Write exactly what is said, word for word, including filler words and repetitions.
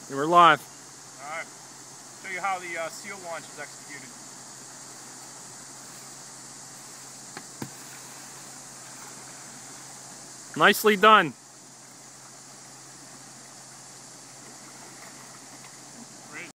We're live. Alright. Show you how the uh, seal launch is executed. Nicely done.